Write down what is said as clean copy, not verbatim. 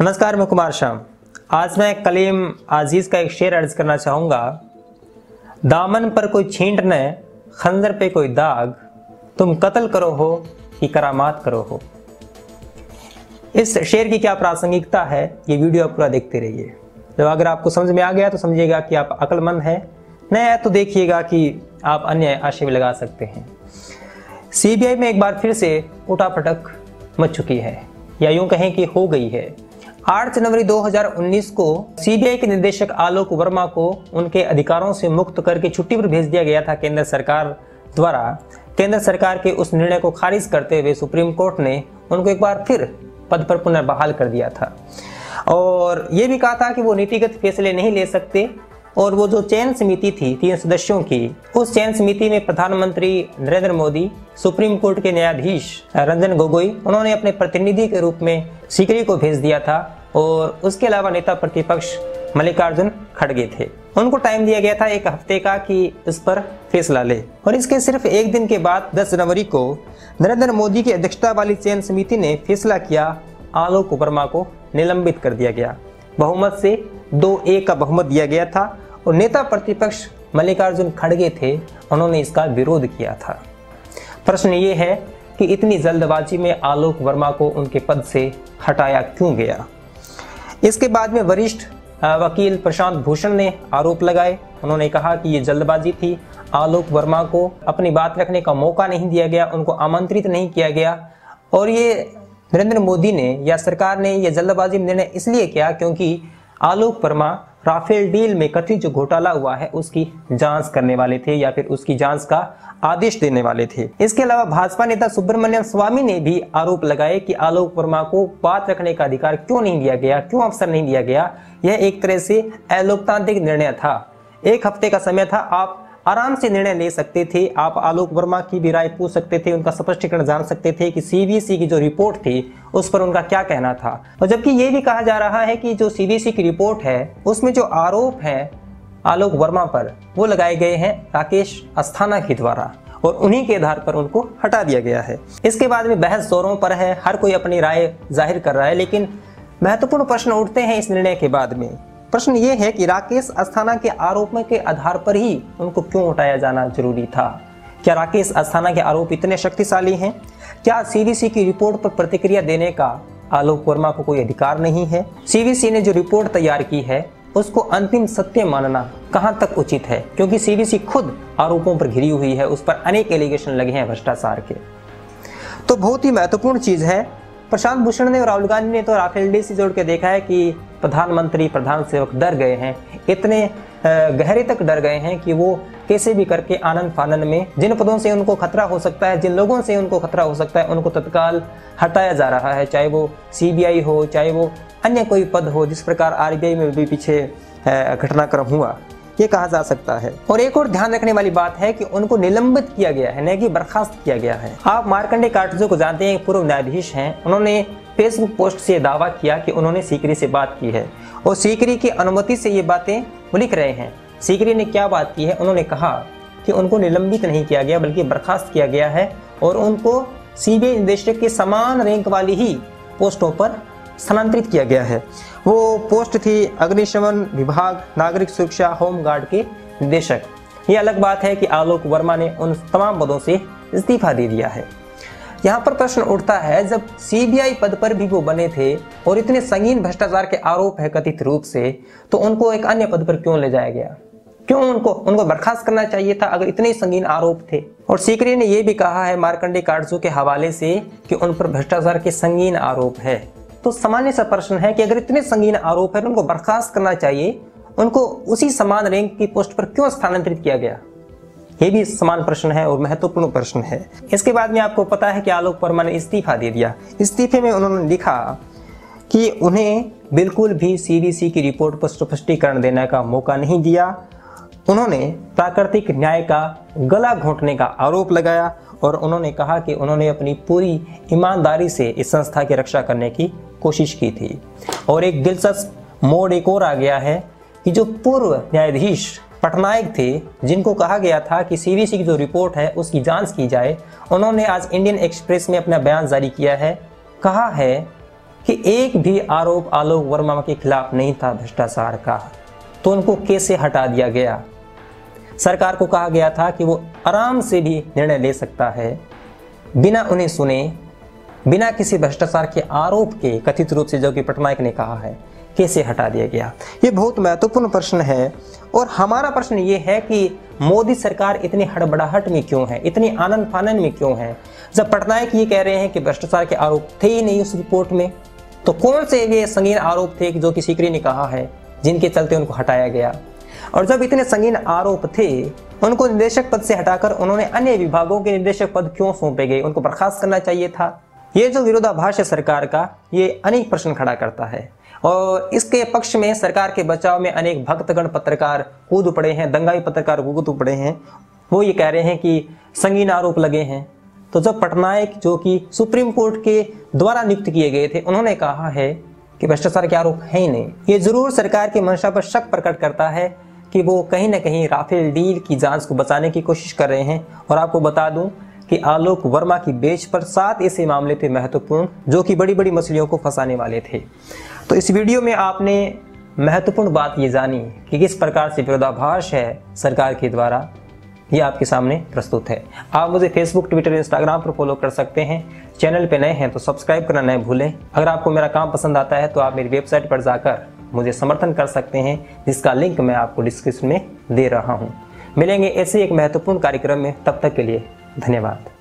नमस्कार, मैं कुमार श्याम। आज मैं कलीम आजीज का एक शेर अर्ज करना चाहूँगा। दामन पर कोई छींट न, खंजर पे कोई दाग, तुम कत्ल करो हो कि करामात करो हो। इस शेर की क्या प्रासंगिकता है, ये वीडियो आप पूरा देखते रहिए। तो अगर आपको समझ में आ गया तो समझिएगा कि आप अक्लमंद हैं, नहीं आया तो देखिएगा कि आप अन्य आशय भी लगा सकते हैं। सीबीआई में एक बार फिर से उठापटक मच चुकी है, या यूं कहें कि हो गई है। 8 जनवरी 2019 को सीबीआई के निदेशक आलोक वर्मा को उनके अधिकारों से मुक्त करके छुट्टी पर भेज दिया गया था केंद्र सरकार द्वारा। केंद्र सरकार के उस निर्णय को खारिज करते हुए सुप्रीम कोर्ट ने उनको एक बार फिर पद पर पुनर्बहाल कर दिया था और ये भी कहा था कि वो नीतिगत फैसले नहीं ले सकते। और वो जो चयन समिति थी 3 सदस्यों की, उस चयन समिति में प्रधानमंत्री नरेंद्र मोदी, सुप्रीम कोर्ट के न्यायाधीश रंजन गोगोई, उन्होंने अपने प्रतिनिधि के रूप में सीकरी को भेज दिया था। और उसके अलावा नेता प्रतिपक्ष मल्लिकार्जुन खड़गे थे। उनको टाइम दिया गया था 1 हफ्ते का कि इस पर फैसला ले। और इसके सिर्फ एक दिन के बाद 10 जनवरी को नरेंद्र मोदी की अध्यक्षता वाली चयन समिति ने फैसला किया, आलोक वर्मा को निलंबित कर दिया गया। बहुमत से 2-1 का बहुमत दिया गया था और नेता प्रतिपक्ष मल्लिकार्जुन खड़गे थे, उन्होंने इसका विरोध किया था। प्रश्न ये है कि इतनी जल्दबाजी में आलोक वर्मा को उनके पद से हटाया क्यों गया। इसके बाद में वरिष्ठ वकील प्रशांत भूषण ने आरोप लगाए। उन्होंने कहा कि ये जल्दबाजी थी, आलोक वर्मा को अपनी बात रखने का मौका नहीं दिया गया, उनको आमंत्रित नहीं किया गया। और ये नरेंद्र मोदी ने या सरकार ने यह जल्दबाजी में निर्णय इसलिए किया क्योंकि आलोक वर्मा राफेल डील में कथित जो घोटाला हुआ है उसकी जांच करने वाले थे या फिर उसकी जांच का आदेश देने वाले थे। इसके अलावा भाजपा नेता सुब्रमण्यम स्वामी ने भी आरोप लगाए कि आलोक वर्मा को बात रखने का अधिकार क्यों नहीं दिया गया, क्यों अवसर नहीं दिया गया। यह एक तरह से अलोकतांत्रिक निर्णय था। 1 हफ्ते का समय था, आप आराम से निर्णय ले सकते थे। आप आलोक वर्मा की भी राय पूछ सकते थे, उनका स्पष्टीकरण जान सकते थे कि सीबीसी की जो रिपोर्ट थी उस पर उनका क्या कहना था। और जबकि ये भी कहा जा रहा है कि जो सीबीसी की रिपोर्ट है उसमें जो आरोप है आलोक वर्मा पर वो लगाए गए हैं राकेश अस्थाना के द्वारा और उन्हीं के आधार पर उनको हटा दिया गया है। इसके बाद में बहस जोरों पर है, हर कोई अपनी राय जाहिर कर रहा है, लेकिन महत्वपूर्ण प्रश्न उठते हैं इस निर्णय के बाद में। प्रश्न ये है कि राकेश अस्थाना के आरोपों के आधार पर ही उनको क्यों हटाया जाना जरूरी था। क्या राकेश अस्थाना के आरोप इतने शक्तिशाली हैं? क्या सीबीसी की रिपोर्ट पर प्रतिक्रिया देने का आलोक वर्मा को कोई अधिकार नहीं है? सीबीसी ने जो रिपोर्ट तैयार की है उसको अंतिम सत्य मानना कहां तक उचित है, क्योंकि सीबीसी खुद आरोपों पर घिरी हुई है, उस पर अनेक एलिगेशन लगे हैं भ्रष्टाचार के। तो बहुत ही महत्वपूर्ण चीज है। प्रशांत भूषण ने और राहुल गांधी ने तो राफेल डील से जोड़ के देखा है कि प्रधानमंत्री प्रधान सेवक डर गए हैं, इतने गहरे तक डर गए हैं कि वो कैसे भी करके आनंद फानन में जिन पदों से उनको खतरा हो सकता है, जिन लोगों से उनको खतरा हो सकता है, उनको तत्काल हटाया जा रहा है। चाहे वो सीबीआई हो, चाहे वो अन्य कोई पद हो, जिस प्रकार आरबीआई में भी पीछे घटनाक्रम हुआ, ये कहा जा सकता है। और एक और ध्यान रखने वाली बात है कि उनको निलंबित किया गया है, न कि बर्खास्त किया गया है। आप मार्कंडे कार्टजो को जानते हैं, पूर्व न्यायाधीश हैं। उन्होंने फेसबुक पोस्ट से दावा किया कि उन्होंने सीकरी से बात की है और सीकरी की अनुमति से ये बातें वो लिख रहे हैं। सीकरी ने क्या बात की है? उन्होंने कहा कि उनको निलंबित नहीं किया गया बल्कि बर्खास्त किया गया है और उनको सीबीआई निदेशक के समान रैंक वाली ही पोस्टों पर स्थानांतरित किया गया है। वो पोस्ट थी अग्निशमन विभाग, नागरिक सुरक्षा, होमगार्ड के निदेशक। ये अलग बात है कि आलोक वर्मा ने उन तमाम पदों से इस्तीफा दे दिया है। यहाँ पर प्रश्न उठता है, जब सीबीआई पद पर भी वो बने थे और इतने संगीन भ्रष्टाचार के आरोप है कथित रूप से, तो उनको एक अन्य पद पर क्यों ले जाया गया? क्यों उनको बर्खास्त करना चाहिए था अगर इतने संगीन आरोप थे। और सीकरी ने यह भी कहा है मार्कंडे कार्टजो के हवाले से कि उन पर भ्रष्टाचार के संगीन आरोप है। तो सामान्य सा प्रश्न है कि अगर इतने संगीन आरोप है तो उनको बर्खास्त करना चाहिए, उनको उसी समान रैंक की पोस्ट पर क्यों स्थानांतरित किया गया? ये भी समान प्रश्न है और महत्वपूर्ण प्रश्न है। इसके बाद में आपको पता है कि आलोक वर्मा ने इस्तीफा दे दिया। इस्तीफे में उन्होंने लिखा कि उन्हें बिल्कुल भी सीबीसी की रिपोर्ट पर स्पष्टीकरण देने का मौका नहीं दिया। उन्होंने प्राकृतिक न्याय का गला घोंटने का आरोप लगाया और उन्होंने कहा कि उन्होंने अपनी पूरी ईमानदारी से इस संस्था की रक्षा करने की कोशिश की थी। और एक दिलचस्प मोड़ एक और आ गया है कि जो पूर्व न्यायाधीश पटनायक थे, जिनको कहा गया था कि सीबीसी की जो रिपोर्ट है उसकी जांच की जाए, उन्होंने आज इंडियन एक्सप्रेस में अपना बयान जारी किया है। कहा है कि एक भी आरोप आलोक वर्मा के खिलाफ नहीं था भ्रष्टाचार का, तो उनको कैसे हटा दिया गया। सरकार को कहा गया था कि वो आराम से भी निर्णय ले सकता है, बिना उन्हें सुने, बिना किसी भ्रष्टाचार के आरोप के, कथित रूप से जो कि पटनायक ने कहा है, कैसे हटा दिया गया। ये बहुत महत्वपूर्ण प्रश्न है। और हमारा प्रश्न ये है कि मोदी सरकार इतनी हड़बड़ाहट में क्यों है, इतनी आनन फानन में क्यों है। जब पटनायक ये कह रहे हैं कि भ्रष्टाचार के आरोप थे ही नहीं उस रिपोर्ट में, तो कौन से ये संगीन आरोप थे जो कि सीकरी ने कहा है, जिनके चलते उनको हटाया गया। और जब इतने संगीन आरोप थे, उनको निदेशक पद से हटाकर उन्होंने अन्य विभागों के निदेशक पद क्यों सौंपे गए, उनको बर्खास्त करना चाहिए था। ये जो विरोधाभास है सरकार का, ये अनेक प्रश्न खड़ा करता है। और इसके पक्ष में, सरकार के बचाव में अनेक भक्तगण पत्रकार कूद पड़े हैं, दंगाई पत्रकार कूद पड़े हैं। वो ये कह रहे हैं कि संगीन आरोप लगे हैं। तो जब पटनायक, जो कि सुप्रीम कोर्ट के द्वारा नियुक्त किए गए थे, उन्होंने कहा है कि भ्रष्टाचार के आरोप है ही नहीं, ये जरूर सरकार की मंशा पर शक प्रकट करता है कि वो कहीं ना कहीं राफेल डील की जांच को बचाने की कोशिश कर रहे हैं। और आपको बता दूं कि आलोक वर्मा की बेंच पर 7 ऐसे मामले थे महत्वपूर्ण, जो कि बड़ी बड़ी मछलियों को फंसाने वाले थे। तो इस वीडियो में आपने महत्वपूर्ण बात ये जानी कि किस प्रकार से विरोधाभास है सरकार के द्वारा, ये आपके सामने प्रस्तुत है। आप मुझे फेसबुक, ट्विटर, इंस्टाग्राम पर फॉलो कर सकते हैं। चैनल पे नए हैं तो सब्सक्राइब करना न भूलें। अगर आपको मेरा काम पसंद आता है तो आप मेरी वेबसाइट पर जाकर मुझे समर्थन कर सकते हैं, जिसका लिंक मैं आपको डिस्क्रिप्शन में दे रहा हूँ। मिलेंगे ऐसे एक महत्वपूर्ण कार्यक्रम में, तब तक के लिए धन्यवाद।